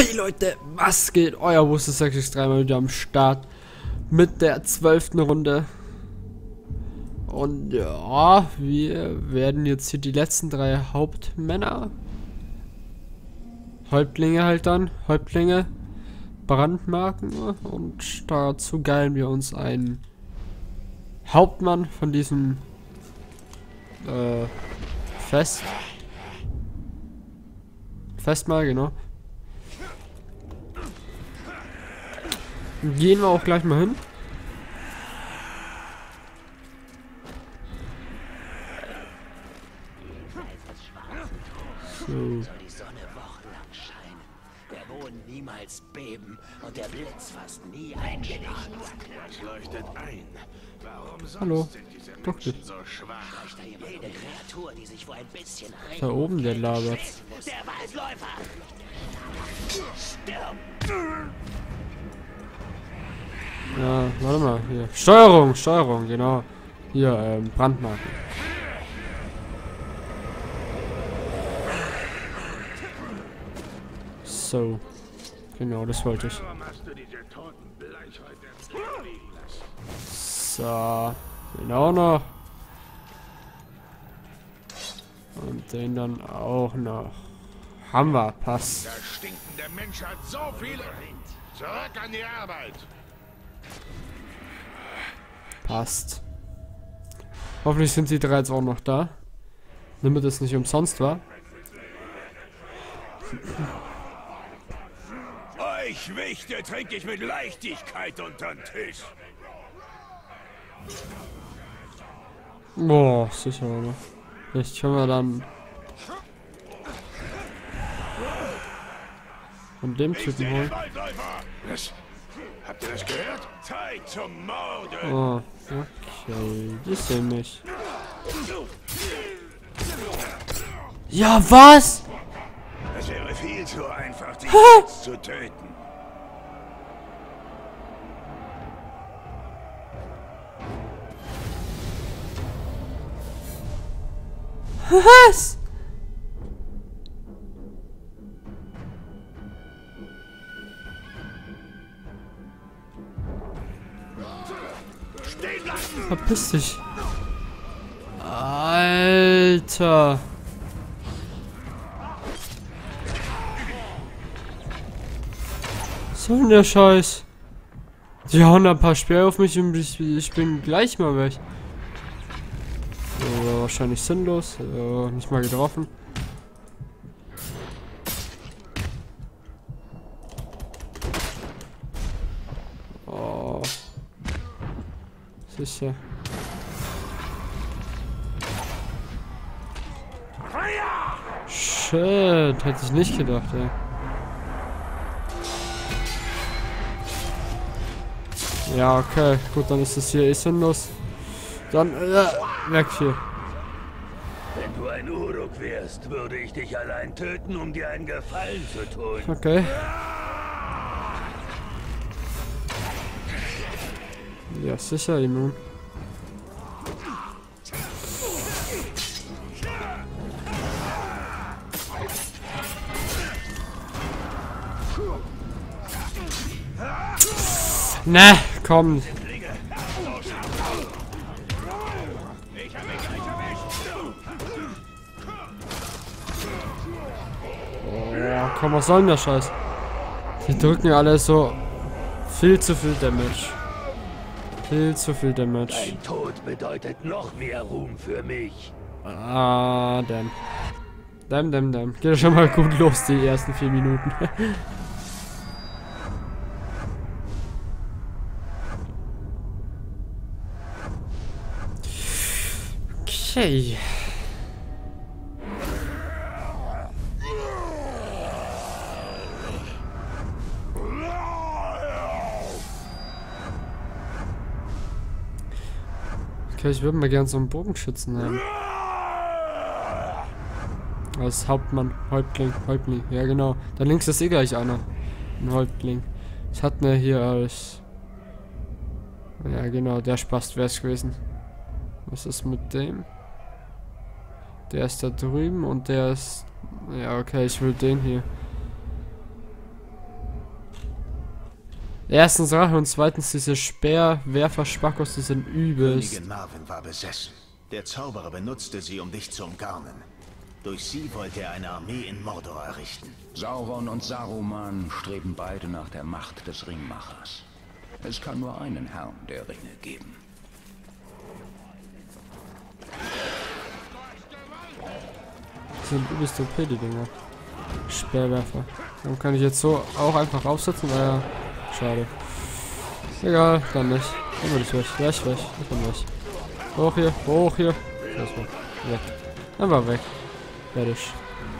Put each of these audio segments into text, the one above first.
Hey Leute, was geht? Euer Wuster6x3 mal wieder am Start mit der 12. Runde. Und ja, wir werden jetzt hier die letzten 3 Hauptmänner, Häuptlinge halt dann, Häuptlinge, brandmarken. Und dazu geilen wir uns einen Hauptmann von diesem Festmahl, genau. Gehen wir auch gleich mal hin. So. Soll die Sonne wochenlang scheinen, der Boden niemals beben und der Blitz fast nie einschlagen. Was leuchtet ein? Warum sonst Hallo. sind diese Doch, Menschen so schwach? Da jede Kreatur, die sich vor ein bisschen Da oben, der labert. Der Waldläufer! Stirb! Ja, warte mal, hier. Steuerung, genau. Hier, Brandmarken. So. Genau, das wollte ich. Warum hast du diese toten Bleichhäute im Dreck liegen lassen? So. Genau noch. Und den dann auch noch. Haben wir, passt. Der stinkende Mensch hat so viele. Zurück an die Arbeit. Passt. Hoffentlich sind die 3 jetzt auch noch da. Damit es nicht umsonst war. Euch Wichte trinke ich mit Leichtigkeit unter den Tisch. Boah, sicher, oder? Vielleicht können wir dann von dem Typen holen. Was? Habt ihr das gehört? Zeit zum Morden. Oh, okay. Die sehen mich. Ja, was? Es wäre viel zu einfach, dich jetzt zu töten. Was? Stehen lassen! Verpiss dich. Alter. Was soll denn der Scheiß? Die hauen ein paar Speer auf mich und ich bin gleich mal weg. So, wahrscheinlich sinnlos. Nicht mal getroffen. Oh. Sicher. Shit, hätte ich nicht gedacht, ey. Ja, okay, gut, dann ist es hier eh sinnlos. Dann, weg hier. Wenn du ein Uruk wärst, würde ich dich allein töten, um dir einen Gefallen zu tun. Okay. Ja, sicher, immun. Ne, komm. Oh, komm, was soll denn der Scheiß? Die drücken alle so viel zu viel Damage. Viel zu viel Damage. Dein Tod bedeutet noch mehr Ruhm für mich. Ah, damn. Damn. Geht ja schon mal gut los, die ersten 4 Minuten. Okay. Okay, ich würde mal gern so einen Bogenschützen haben. Als Hauptmann, Häuptling. Ja genau. Da links ist eh gleich einer. Ein Häuptling. Ich hatte ne hier als... Ja genau, der Spast wäre es gewesen. Was ist mit dem? Der ist da drüben und der ist... Ja, okay, ich will den hier. Erstens Rache und zweitens diese Speerwerfer-Spackos, die sind übelst. Königin Marvin war besessen. Der Zauberer benutzte sie, um dich zu umgarnen. Durch sie wollte er eine Armee in Mordor errichten. Sauron und Saruman streben beide nach der Macht des Ringmachers. Es kann nur einen Herrn der Ringe geben. Das sind übelst OP, die Dinger. Speerwerfer. Dann kann ich jetzt so auch einfach aufsetzen, ja. Schade. Egal, dann nicht. Dann bin ich weg. Gleich weg. Ich bin weg. Hoch hier, hoch hier. Erstmal weg. Einfach weg. Fertig.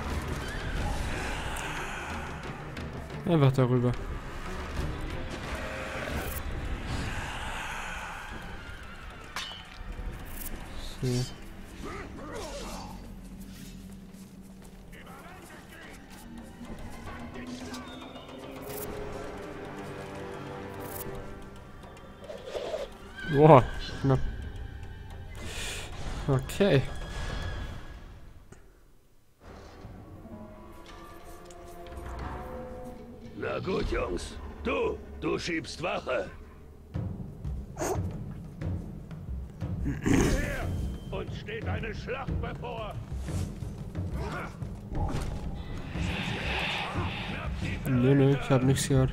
Einfach darüber. So. Boah, knapp. Okay. Na gut, Jungs. Du schiebst Wache. Uns steht eine Schlacht bevor. Nee, ich hab nichts gehört.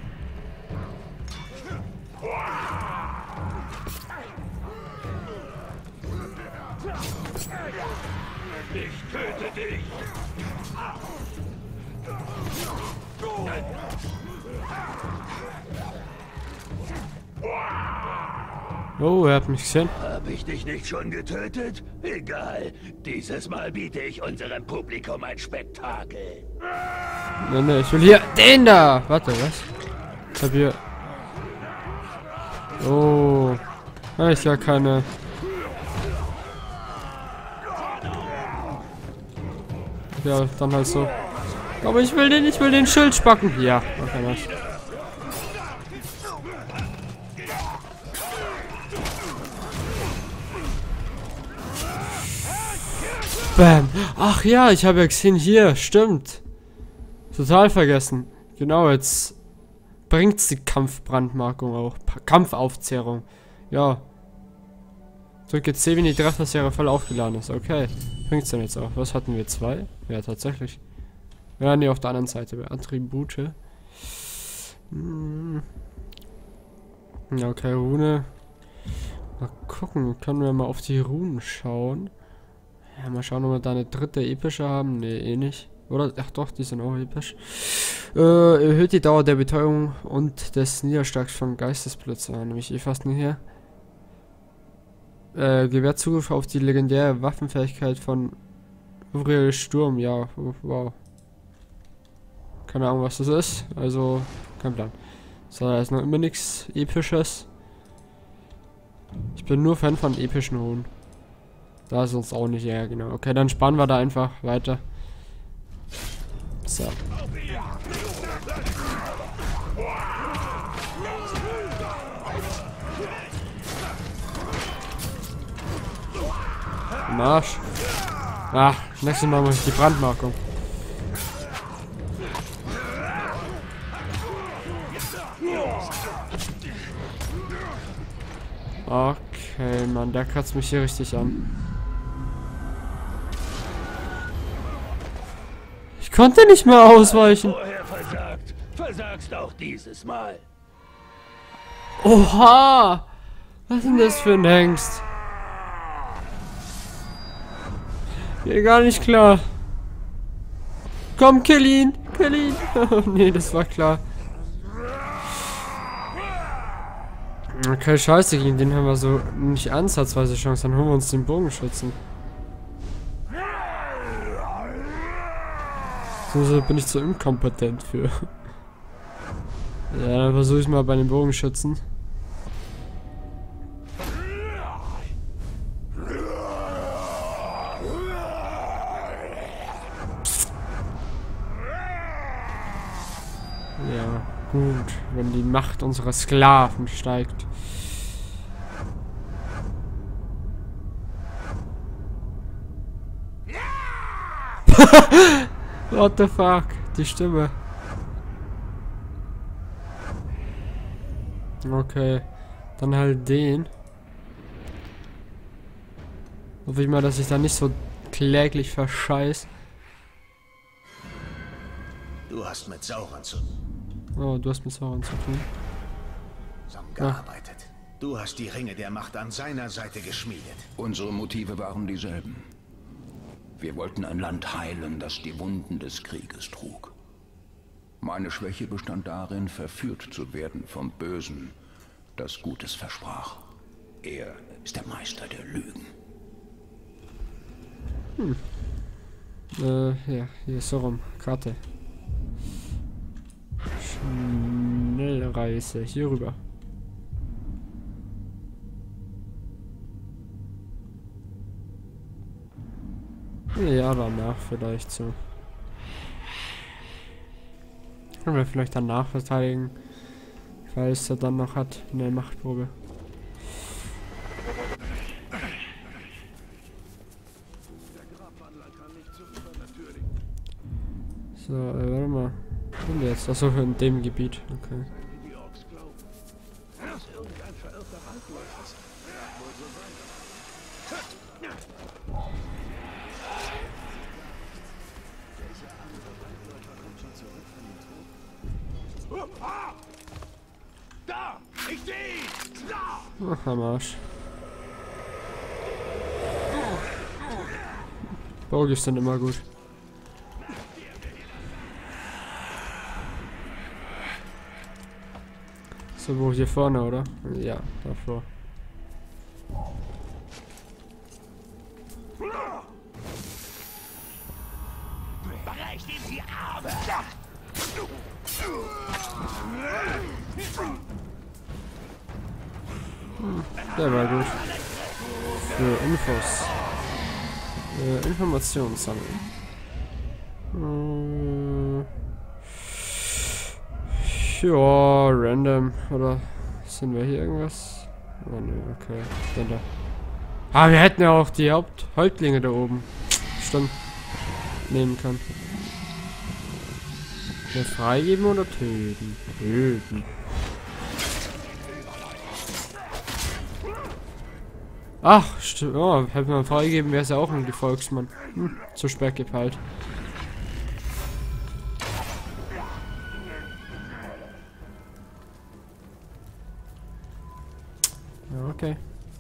Ich töte dich. Oh, er hat mich gesehen. Hab ich dich nicht schon getötet? Egal. Dieses Mal biete ich unserem Publikum ein Spektakel. Nee, ich will hier den da. Warte, was? Ich hab hier... Oh. Ja, ich gar keine... Ja, dann halt so. Aber ich will den Schild spacken. Ja, okay, nice. Bam. Ach ja, ich habe ja gesehen hier. Stimmt. Total vergessen. Genau, jetzt bringt's die Kampfbrandmarkung auch. Kampfaufzehrung. Ja. Drücke C, wenn die Trefferserie voll aufgeladen ist. Okay. Bringt's denn jetzt auch? Was hatten wir? 2? Ja, tatsächlich. Ja, nee, auf der anderen Seite. Bei Attribute. Ja, okay, Rune. Mal gucken. Können wir mal auf die Runen schauen. Ja, mal schauen, ob wir da eine dritte epische haben. Nee, eh nicht. Oder? Ach doch, die sind auch episch. Erhöht die Dauer der Betäubung und des Niederschlags von Geistesblitze. Nämlich fast nicht hier. Gewährt Zugriff auf die legendäre Waffenfähigkeit von Uriel Sturm. Ja, wow. Keine Ahnung, was das ist. Also, kein Plan. So, da ist noch immer nichts Episches. Ich bin nur Fan von epischen Runen. Da ist uns auch nicht, ja genau. Okay, dann spannen wir da einfach weiter. So. Im Arsch. Ach, nächstes Mal muss ich die Brandmarkung. Okay, Mann, der kratzt mich hier richtig an. Ich konnte nicht mehr ausweichen. Vorher versagt. Versagst auch dieses Mal. Oha! Was ist denn das für ein Hengst? Geht gar nicht klar. Komm, kill ihn! Kill ihn! Oh, nee, das war klar. Okay, scheiße, gegen den haben wir so nicht ansatzweise Chance. Dann holen wir uns den Bogenschützen. So bin ich zu inkompetent für. Ja, dann versuche ich mal bei den Bogenschützen. Ja, gut, wenn die Macht unserer Sklaven steigt. What the fuck? Die Stimme. Okay. Dann halt den. Hoffe ich mal, dass ich da nicht so kläglich verscheiß. Du hast mit Sauron Oh, du hast mit Sauron zu tun. zusammengearbeitet. Du hast die Ringe der Macht an seiner Seite geschmiedet. Unsere Motive waren dieselben. Wir wollten ein Land heilen, das die Wunden des Krieges trug. Meine Schwäche bestand darin, verführt zu werden vom Bösen, das Gutes versprach. Er ist der Meister der Lügen. Ja, hier ist so rum. Karte. Schnellreise. Hier rüber. Ja, danach vielleicht so. Können wir vielleicht danach verteidigen, falls er dann noch hat eine Machtprobe. So, warte mal. Wo sind wir jetzt? Achso, in dem Gebiet. Okay. Da! Ich seh! Da! Ach, am Arsch. Bogies sind immer gut. So, wo hier vorne, oder? Ja, davor. Bereich in die Arme! Der war gut. Für Infos. Informationen sammeln. Ja, random. Oder sind wir hier irgendwas? Oh ne, okay. Dann da. Ah, wir hätten ja auch die Häuptlinge da oben. Stimmt. Nehmen können. Ja, freigeben oder töten? Töten. Ach, stimmt. Oh, hätte man freigeben, wäre es ja auch ein Gefolgsmann. Zu spät gepeilt. Ja, okay.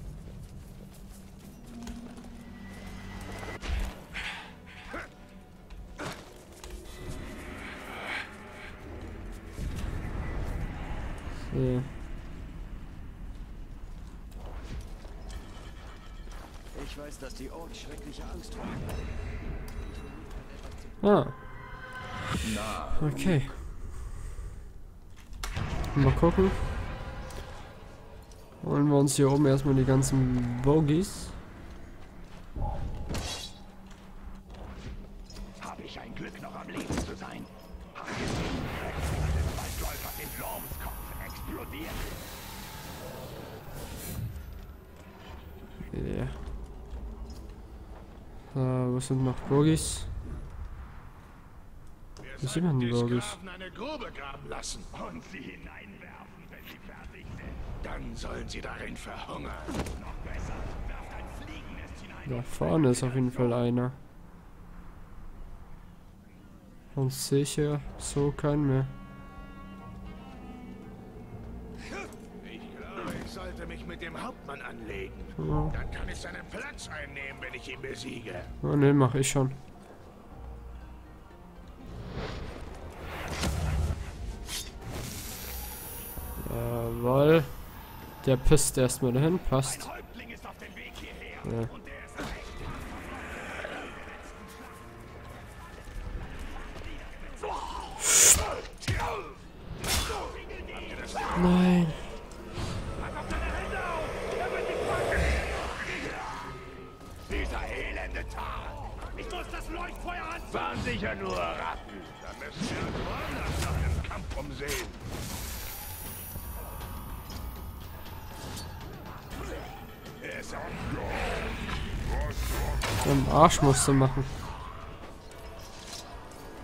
So. Ich weiß, dass die Orks schreckliche Angst haben. Ah. Okay. Mal gucken. Holen wir uns hier oben erstmal die ganzen Bogies. Habe ich ein Glück, noch am Leben zu sein. Habe ich den Waldläufer in Lormskopf explodiert. Ja. Wo sind noch Bogies? Wo sind denn die Bogies? Eine Grube graben lassen Und sie hineinwerfen, wenn sie fertig sind. Dann sollen sie darin verhungern. Noch besser, werft ein Fliegennest hinein. Da vorne ist auf jeden Fall einer. Und sicher so kein mehr. Ich glaube, ich sollte mich mit dem Hauptmann anlegen. Ja. Dann kann ich seinen Platz einnehmen, wenn ich ihn besiege. Oh ne, mach ich schon. Jawohl. Der pisst erstmal dahin, passt. Ein Häuptling ist auf dem Weg hierher. Ja. Und er ist recht. Nein. Dieser elende Tag. Ich muss das Leuchtfeuer anfangen. Waren sicher nur Ratten. Dann müssen wir uns woanders nach dem Kampf umsehen. Er ist Am Arsch musst du machen.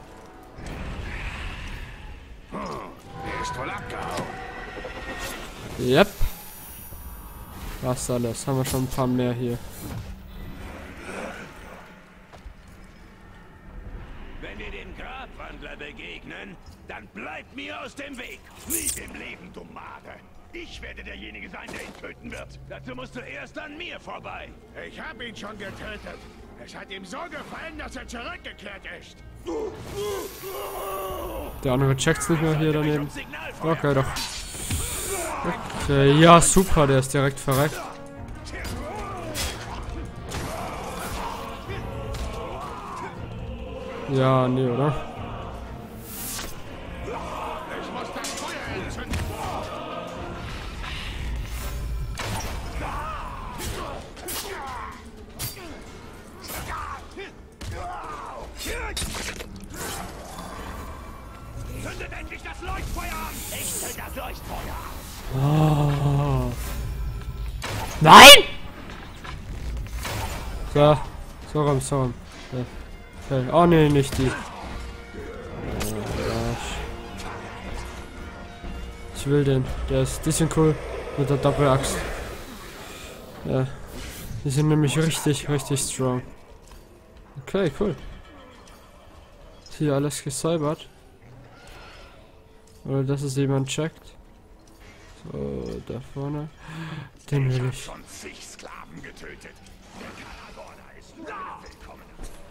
Der ist wohl abgehauen. Yep. Das alles. Haben wir schon ein paar mehr hier. Wenn wir dem Grabwandler begegnen, dann bleibt mir aus dem Weg. Nie im Leben, du Made. Ich werde derjenige sein, der ihn töten wird. Dazu musst du erst an mir vorbei. Ich habe ihn schon getötet. Es hat ihm so gefallen, dass er zurückgekehrt ist. Der andere checkt's nicht mehr hier daneben. Okay, doch. Okay, ja, super, der ist direkt verreckt. Ja, nee, oder? Ich muss das Feuer entzünden. Zündet endlich das Leuchtfeuer an! Ich zünd das Leuchtfeuer! Oh. Nein! So rum. Ja. Okay. Oh nee, nicht die. Ich will den. Die sind cool. Mit der Doppelaxt. Ja. Die sind nämlich richtig strong. Okay, cool. Ist hier alles gesäubert? Oder dass es jemand checkt? So, da vorne. Den will ich. Schon zig Sklaven getötet. Der Karagorner ist willkommen.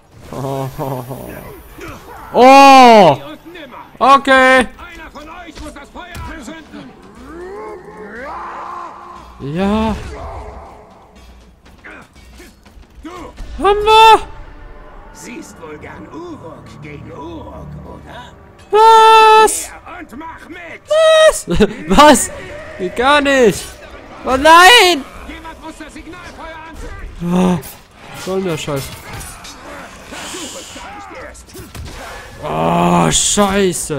Oh! Okay. Einer von euch muss das Feuer anzünden. Ja. Du Haben wir? Siehst wohl gern Uruk gegen Uruk, oder? Was? Ja, und mach mit! Was? Was? Geht gar nicht. Oh nein! Jemand muss das Signalfeuer anzünden! Oh, was soll denn der Scheiß? Oh, Scheiße.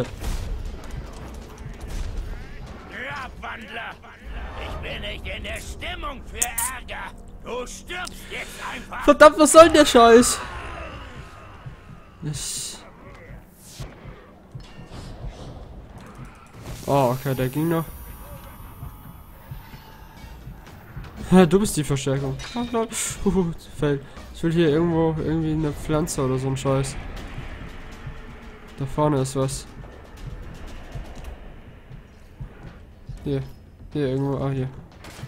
Grabwandler! Ich bin nicht in der Stimmung für Ärger! Du stirbst jetzt einfach! Verdammt, was soll denn der Scheiß? Oh, okay, der ging noch. Du bist die Verstärkung. Fällt. Ich will hier irgendwo irgendwie eine Pflanze oder so ein Scheiß. Da vorne ist was. Hier. Hier irgendwo. Ah, hier.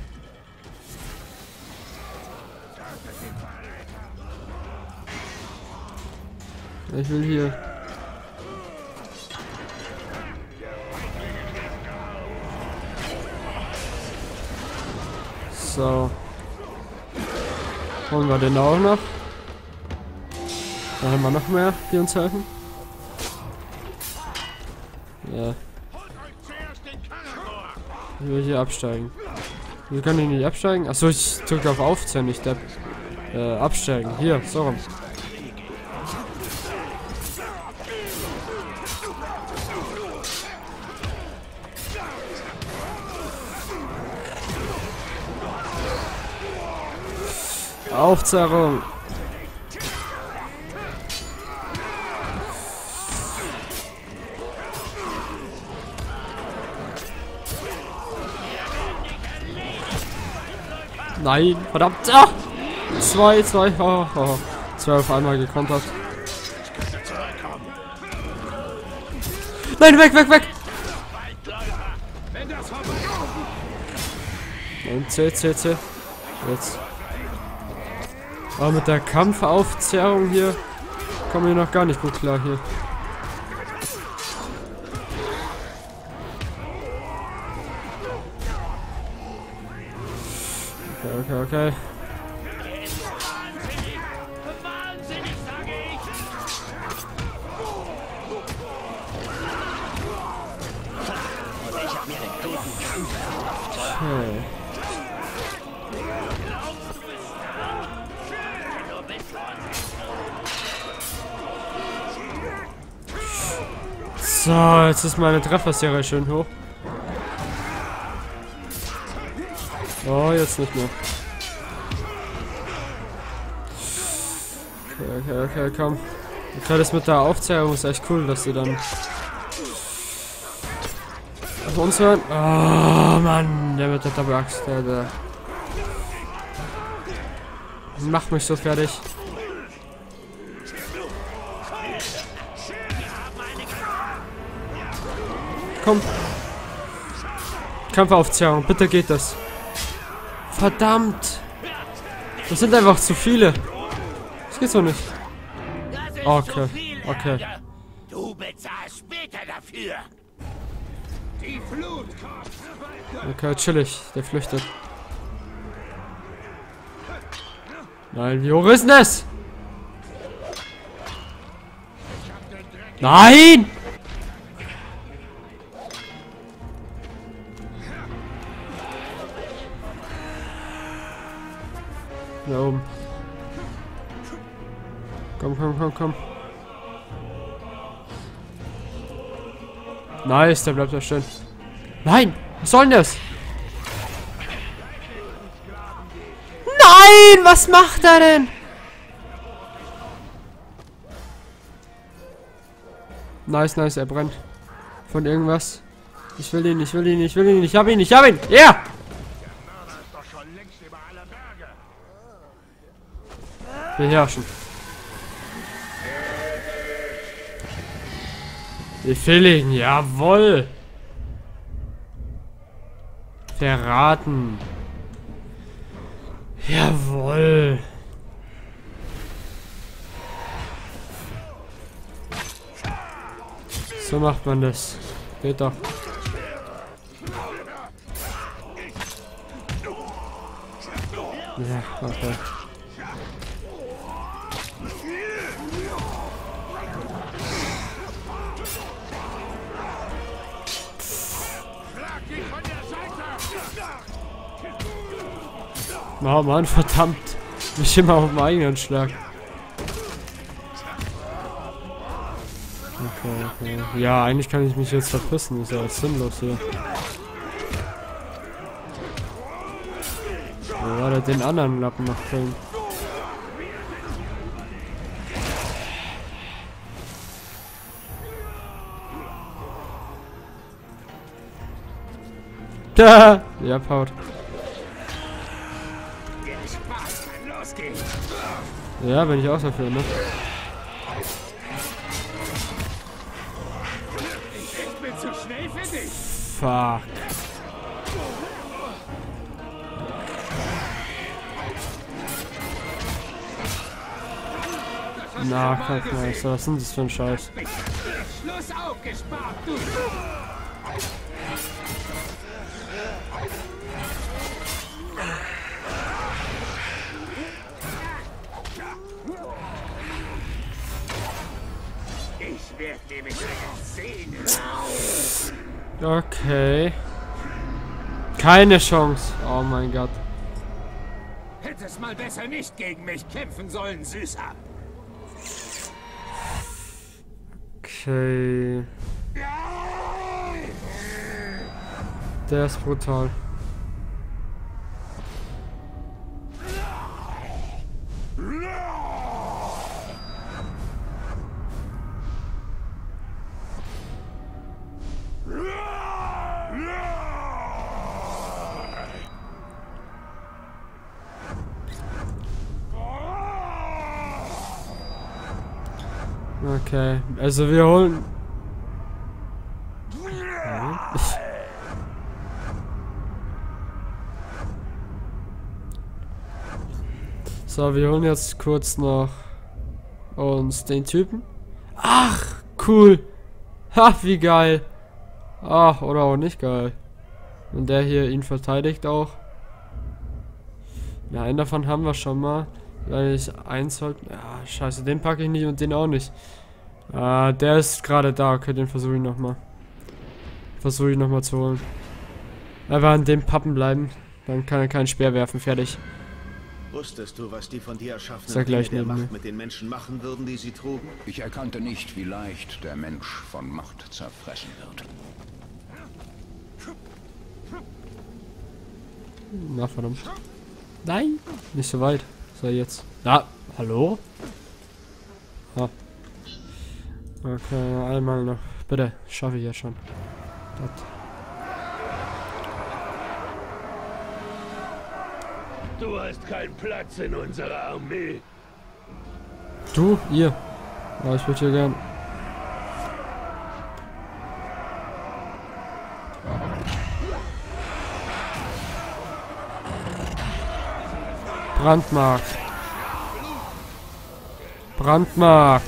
Ich will hier. So. Holen wir den auch noch. Da haben wir noch mehr, die uns helfen. Ja. Ich will hier absteigen. Wir können hier nicht absteigen. Achso, ich drücke auf Aufzählen, nicht absteigen. Hier, so rum. Aufzerrung. Nein, verdammt. Ah! Zwei. Oh. Zwei auf einmal gekontert. Nein, weg. Und C. Jetzt. Aber mit der Kampfaufzerrung hier kommen wir noch gar nicht gut klar hier. Okay. Wahnsinnig, sage ich! Und ich hab mir den guten Kampf erhofft. Okay. So, jetzt ist meine Trefferserie schön hoch. Oh, jetzt nicht mehr. Okay, komm. Okay, das mit der Aufzählung ist echt cool, dass sie dann... Also uns hören. Oh Mann, der mit der Double Axe, der macht mich so fertig. Komm. Kampfaufzehrung, bitte geht das. Verdammt. Das sind einfach zu viele. Das geht so nicht. Okay, okay. Du bezahlst später dafür. Die Flut kommt. Okay, chillig. Der flüchtet. Nein, wie hoch ist denn das? Nein! Da oben. Komm, komm, komm, komm. Nice, der bleibt da stehen. Nein! Was soll denn das? Nein! Was macht er denn? Nice, nice, er brennt. Von irgendwas. Ich will ihn, ich will ihn, ich will ihn, ich hab ihn, ich hab ihn! Ja! Yeah! Beherrschen. Ich will ihn, jawohl! Verraten. Jawohl. So macht man das. Geht doch. Ja, okay. Oh Mann, verdammt. Mich immer auf dem eigenen Schlag. Okay, okay. Ja, eigentlich kann ich mich jetzt verpissen. Ist ja sinnlos hier. Wo war der den anderen Lappen noch drin? Da! Ja, Paut. Ja, bin ich auch dafür, ne? Ich bin zu schnell für dich. Fuck. Na, Kampfmeister, was sind das für ein Scheiß? Schluss aufgespart, du. Ich werde nämlich sehen. Okay. Keine Chance. Oh mein Gott. Hättest mal besser nicht gegen mich kämpfen sollen, Süßer. Okay. Der ist brutal. Okay, also wir holen... So, wir holen jetzt kurz noch uns den Typen. Ach, cool. Ha, wie geil. Ach, oder auch nicht geil. Und der hier ihn verteidigt auch. Ja, einen davon haben wir schon mal. Weil ich eins sollte. Ja, scheiße, den packe ich nicht und den auch nicht. Der ist gerade da. Okay, den versuche ich nochmal. Versuche ich nochmal zu holen. Einfach an dem Pappen bleiben. Dann kann er keinen Speer werfen. Fertig. Wusstest du, was die von dir erschaffenen Sehr gleich Dinge der neben Macht mir. mit den Menschen machen würden, die sie trugen? Ich erkannte nicht, wie leicht der Mensch von Macht zerfressen wird. Na, verdammt. Nein, nicht so weit. So, jetzt. Ja, hallo? Ah. Okay, einmal noch. Bitte, schaffe ich ja schon. Das. Du hast keinen Platz in unserer Armee. Du? Ihr? Ja, ich würde hier gern. Brandmark. Brandmark.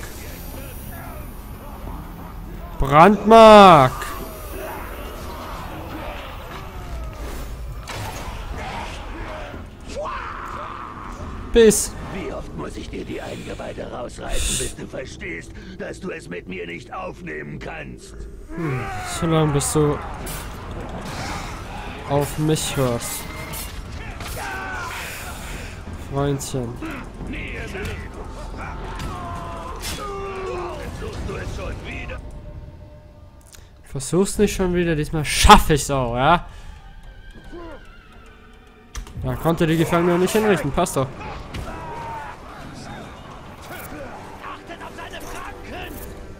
Brandmark. Bis. Wie oft muss ich dir die Eingeweide rausreißen, bis du verstehst, dass du es mit mir nicht aufnehmen kannst? So lange bis du auf mich hörst. Freundchen. Nie im Leben. Versuchst du es schon wieder? Versuch's nicht schon wieder, diesmal schaffe ich's auch, ja? Ja, konnte die Gefangene nicht hinrichten, passt doch. Achtet auf seine Flanken!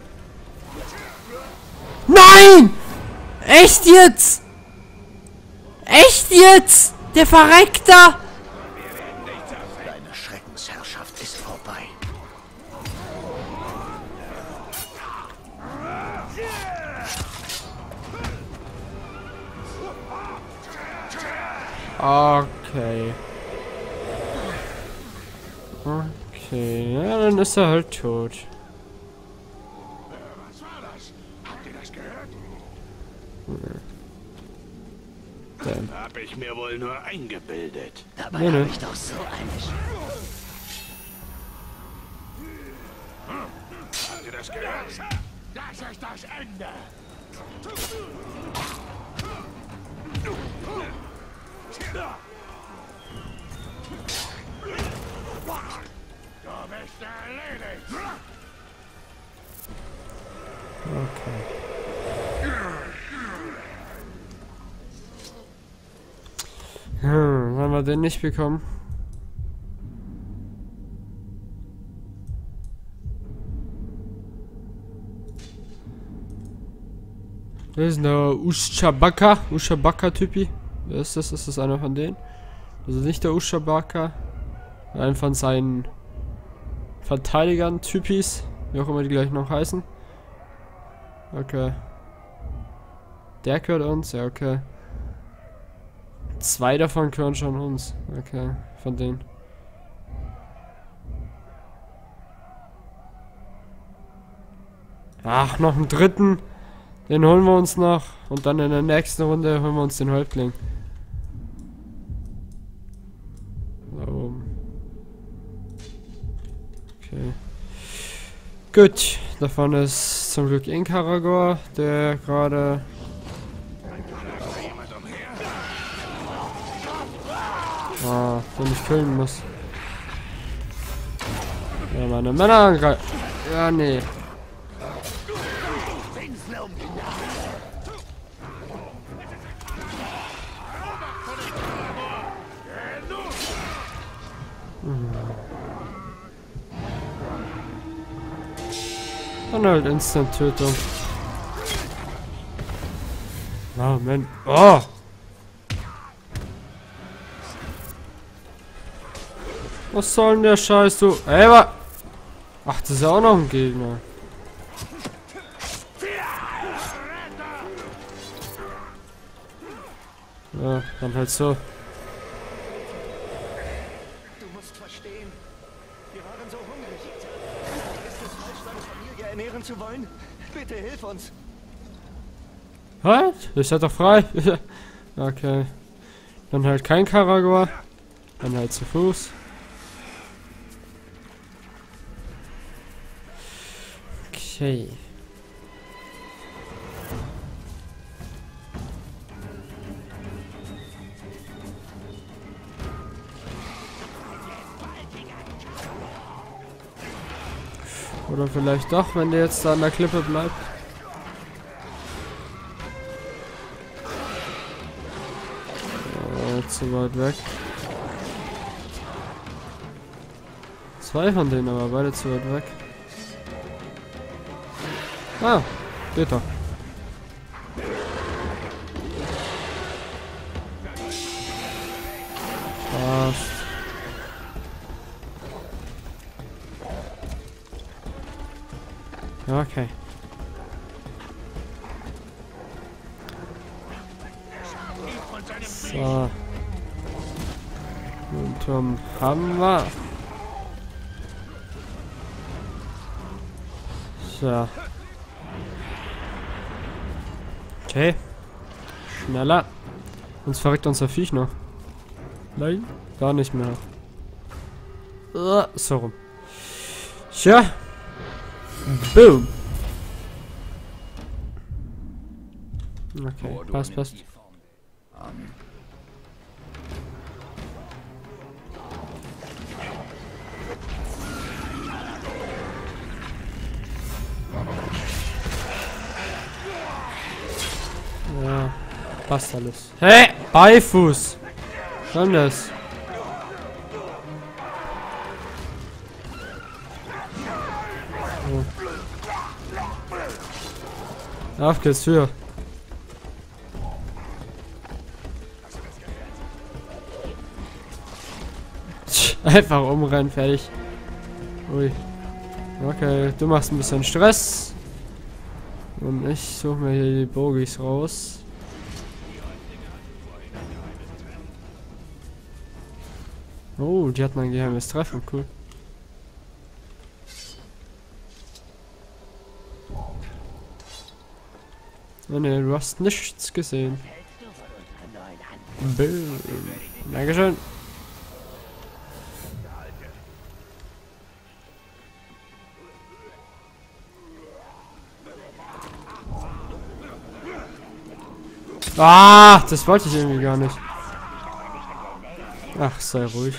Nein! Echt jetzt? Echt jetzt? Der Verreckter! Deine Schreckensherrschaft ist vorbei. Okay. Okay, ja, dann ist er halt tot. Was war das? Habt ihr das gehört? Damn. Hab ich mir wohl nur eingebildet. Dabei Nee, nee. habe ich doch so eine Habt ihr das gehört? Das ist das Ende. Du bist erledigt. Okay. Haben wir den nicht bekommen? Das ist eine Ushabaka-Typi. Wer ist das? Ist das einer von denen? Also nicht der Ushabaka. Einer von seinen Verteidigern, Typis. Wie auch immer die gleich noch heißen. Okay. Der gehört uns? Ja, okay. 2 davon gehören schon uns. Okay, von denen. Ach, noch einen dritten. Den holen wir uns noch. Und dann in der nächsten Runde holen wir uns den Häuptling. Da oben. Okay. Gut. Davon ist zum Glück Inkaragor, der gerade... den ich killen muss. Ja, meine Männer angreifen. Ja, nee. Dann halt Instant-Tötung. Oh, Mann. Oh! Was soll denn der Scheiß, du? Ey, was? Ach, das ist ja auch noch ein Gegner. Ja, dann halt so. Du musst verstehen, wir waren so hungrig. Ist es falsch, deine Familie ernähren zu wollen? Bitte hilf uns. Was? Ihr seid doch frei. Okay. Dann halt kein Karagor. Dann halt zu Fuß. Okay. Oder vielleicht doch, wenn der jetzt da an der Klippe bleibt. Zu weit weg. 2 von denen, aber beide zu weit weg. Ah, geht doch. Passt. Okay. So. Den Turm haben wir. So. Okay. Schneller. Sonst verreckt unser Viech noch. Nein, gar nicht mehr. So rum. Tja. Boom. Okay, passt. Ja, passt alles. Hey, Beifuß. Schon das. Oh. Auf geht's, Tür. Einfach umrennen, fertig. Ui. Okay, du machst ein bisschen Stress. Und ich suche mir hier die Bogies raus. Oh, die hat mein geheimes Treffen, cool. Oh ne, du hast nichts gesehen. Boom. Dankeschön. Ah, das wollte ich irgendwie gar nicht. Ach, sei ruhig.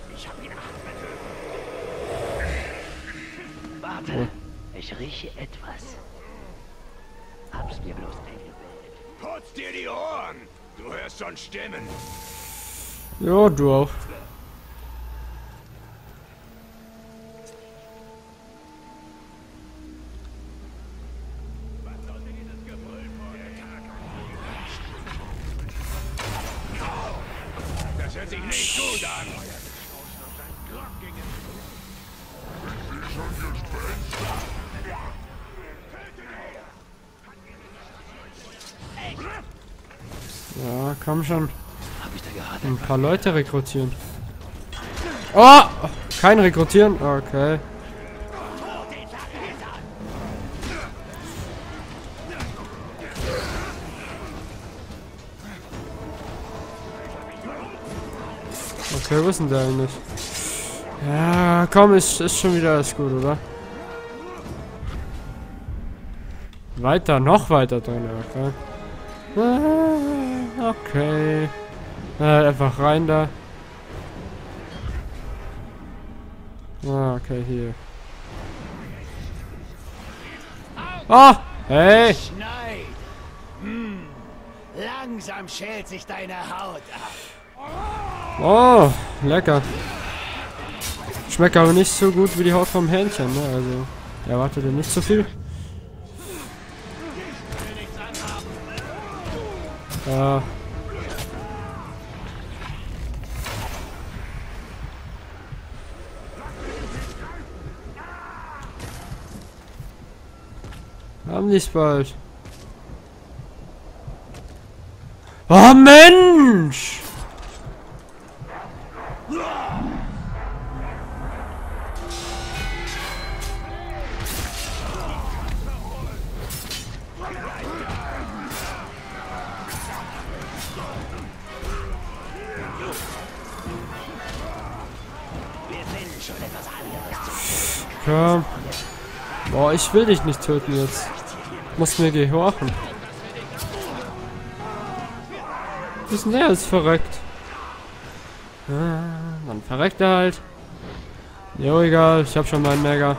Warte, ich rieche etwas. Hab's mir bloß eingebildet. Putz dir die Ohren! Du hörst schon Stimmen. Ja, du auch. Das hört sich nicht gut an. Ja, komm schon. Hab ich da gerade Ein paar Leute rekrutieren. Oh! Kein Rekrutieren? Okay. Okay, wo ist denn der eigentlich? Ja, komm, ist schon wieder alles gut, oder? Weiter, noch weiter drin, okay. Okay. Einfach rein da. Okay, hier. Ah! Hey! Schneid! Langsam schält sich deine Haut ab. Oh, lecker. Schmeckt aber nicht so gut wie die Haut vom Hähnchen, ne? Also, erwartet ihr nicht so viel. Ja. Haben die's bald. Oh Mensch! Komm. Boah, ich will dich nicht töten jetzt. Muss mir gehorchen. Was ist denn der jetzt verreckt? Dann verreckt er halt. Jo, egal, ich hab schon meinen Mega.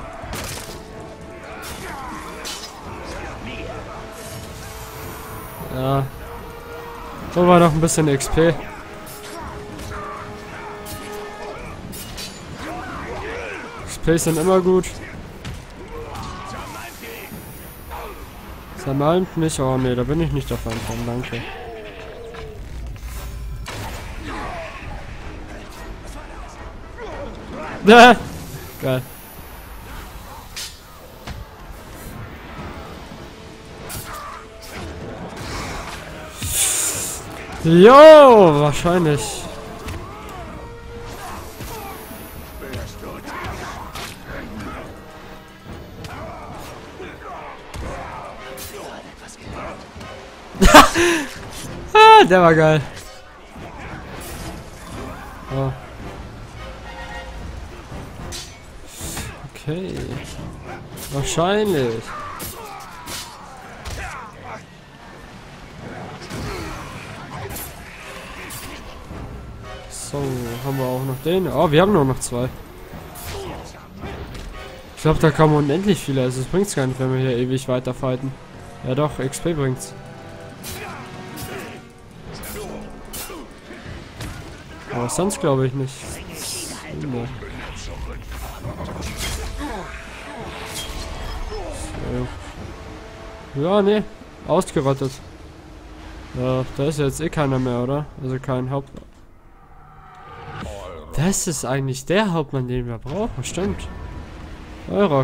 Ja. So war noch ein bisschen XP. XP sind immer gut. Zermalmt mich? Oh ne, da bin ich nicht der Fan von, danke. Geil. Jo, wahrscheinlich. Ah, der war geil. Oh. Okay. Wahrscheinlich. So, haben wir auch noch den. Oh, wir haben nur noch 2. Ich glaube, da kommen unendlich viele. Also es bringt's gar nicht, wenn wir hier ewig weiter fighten. Ja doch, XP bringt's. Aber sonst glaube ich nicht. So. Ja, nee. Ausgerottet. Ja, da ist jetzt eh keiner mehr, oder? Also kein Haupt... Das ist eigentlich der Hauptmann, den wir brauchen. Stimmt. Eurok.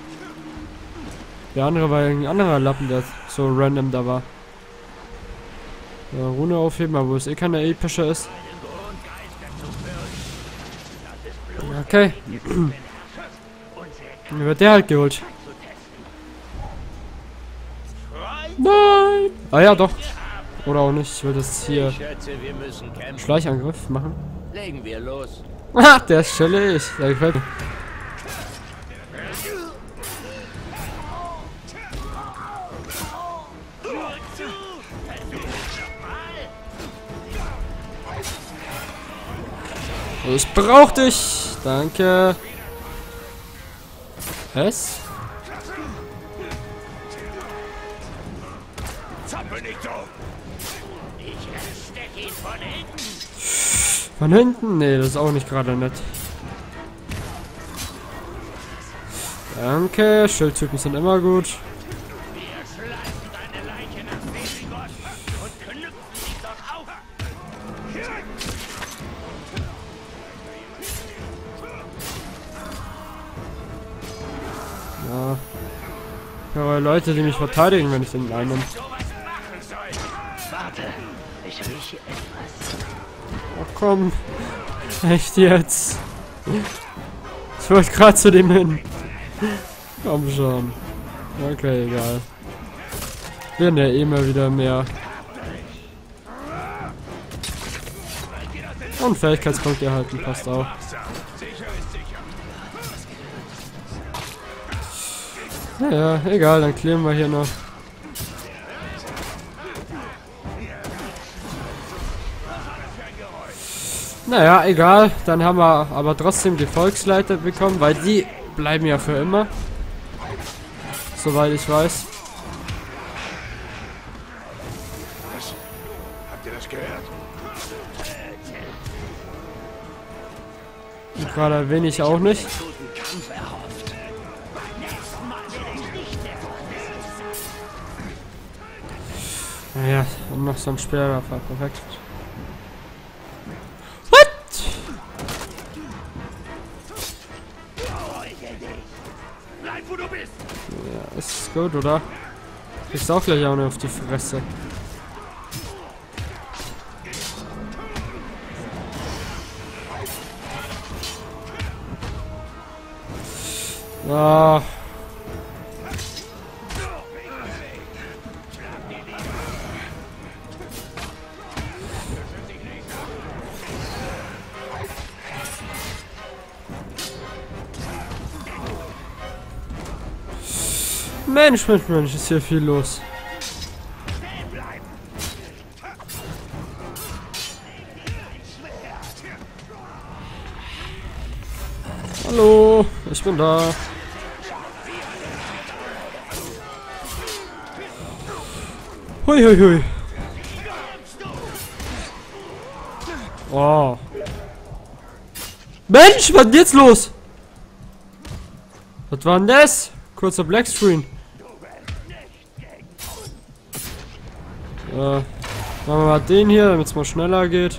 Der andere war irgendein anderer Lappen, der so random da war. Ja, Rune aufheben, aber wo es eh keine epische ist. Okay. Dann wird der halt geholt. Nein! Ah ja, doch. Oder auch nicht. Ich will das hier Schleichangriff machen. Legen wir los. Ah, der ist chillig. Der gefällt mir. Ich brauch dich. Danke. Was? Zappel nicht so! Ich steck ihn von hinten. Von hinten? Nee, das ist auch nicht gerade nett. Danke. Schildtypen sind immer gut. Wir schleifen deine Leiche nach Visigoth und knüpfen sie dort auf. Ja. Ja, Leute, die mich verteidigen, wenn ich den einnehme. Sowas machen soll. Warte, ich rieche etwas. Oh komm. Echt jetzt? Ich wollte gerade zu dem hin. Komm schon. Okay, egal. Werden ja eh mal wieder mehr. Und Fähigkeitspunkte erhalten, passt auch. Naja, egal, dann klären wir hier noch. Naja, egal. Dann haben wir aber trotzdem die Volksleiter bekommen, weil die bleiben ja für immer. Soweit ich weiß. Habt ihr das gehört? Und gerade wenig auch nicht. Guten Kampf erhofft. Naja, und noch so ein Speerwerfer. Perfekt. What? Bleib, wo du bist! Ja, ist gut, oder? Kriegst auch gleich auch noch auf die Fresse. Ah. Mensch, Mensch, Mensch, ist hier viel los. Hallo, ich bin da. Hui, hui, hui. Oh. Mensch, was ist denn jetzt los? Was war denn das? Kurzer Blackscreen. Machen wir mal den hier, damit es mal schneller geht.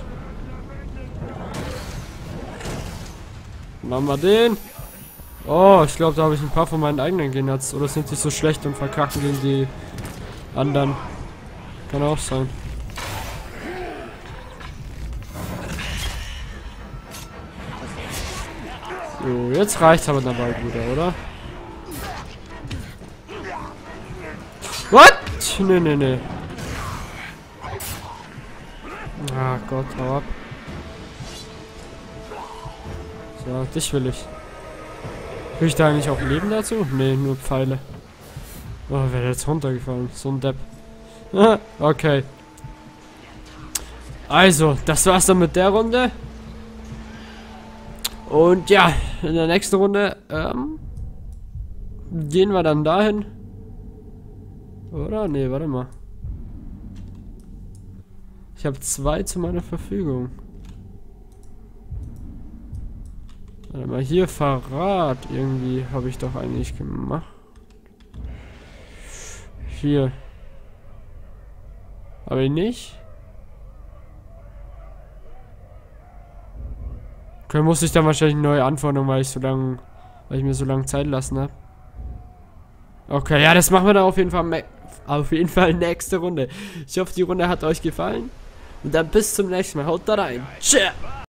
Machen wir den. Oh, ich glaube, da habe ich ein paar von meinen eigenen Genats. Oder sind die so schlecht und verkacken gegen die anderen? Kann auch sein. So, jetzt reicht's aber dann bald wieder, oder? What? Nee. Ah Gott, hau ab. So, dich will ich. Krieg ich da eigentlich auch Leben dazu? Nee, nur Pfeile. Oh, wer jetzt runtergefallen? So ein Depp. Okay. Also, das war's dann mit der Runde. Und ja, in der nächsten Runde gehen wir dann dahin. Oder? Nee, warte mal. Ich habe 2 zu meiner Verfügung. Warte mal, hier Verrat irgendwie habe ich doch eigentlich gemacht. Hier. Aber nicht? Okay, muss ich dann wahrscheinlich neu anfordern, weil ich mir so lange Zeit lassen habe. Okay, ja, das machen wir dann auf jeden Fall nächste Runde. Ich hoffe, die Runde hat euch gefallen. Und dann bis zum nächsten Mal. Haut da rein. Tschö.